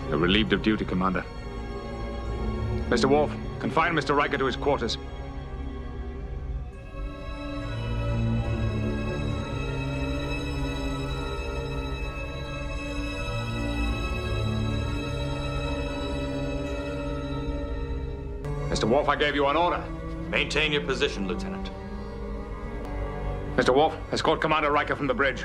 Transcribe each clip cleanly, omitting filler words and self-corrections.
You're relieved of duty, Commander. Mr. Worf, confine Mr. Riker to his quarters. Mr. Worf, I gave you an order. Maintain your position, Lieutenant. Mr. Worf, escort Commander Riker from the bridge.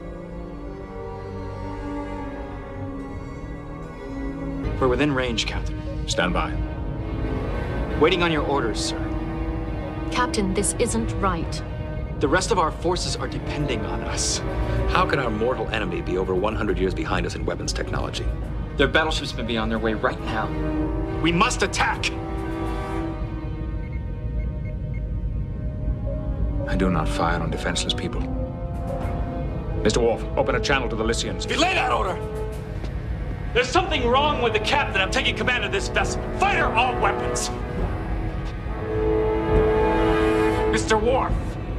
We're within range, Captain. Stand by. Waiting on your orders, sir. Captain, this isn't right. The rest of our forces are depending on us. How can our mortal enemy be over 100 years behind us in weapons technology? Their battleships may be on their way right now. We must attack! I do not fire on defenseless people. Mr. Worf, open a channel to the Lycians. Delay that order! There's something wrong with the captain. I'm taking command of this vessel. Fire all weapons! Mr. Worf!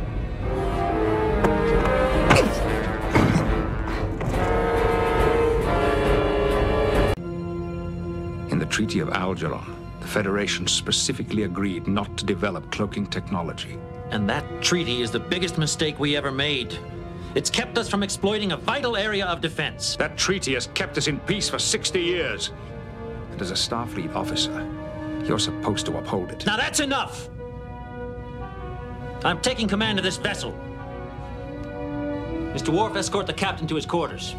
In the Treaty of Algernon, the Federation specifically agreed not to develop cloaking technology. And that treaty is the biggest mistake we ever made. It's kept us from exploiting a vital area of defense. That treaty has kept us in peace for 60 years. And as a Starfleet officer, you're supposed to uphold it. Now that's enough! I'm taking command of this vessel. Mr. Worf, escort the captain to his quarters.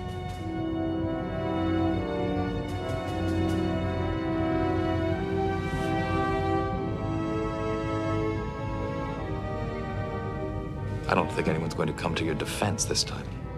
I don't think anyone's going to come to your defense this time.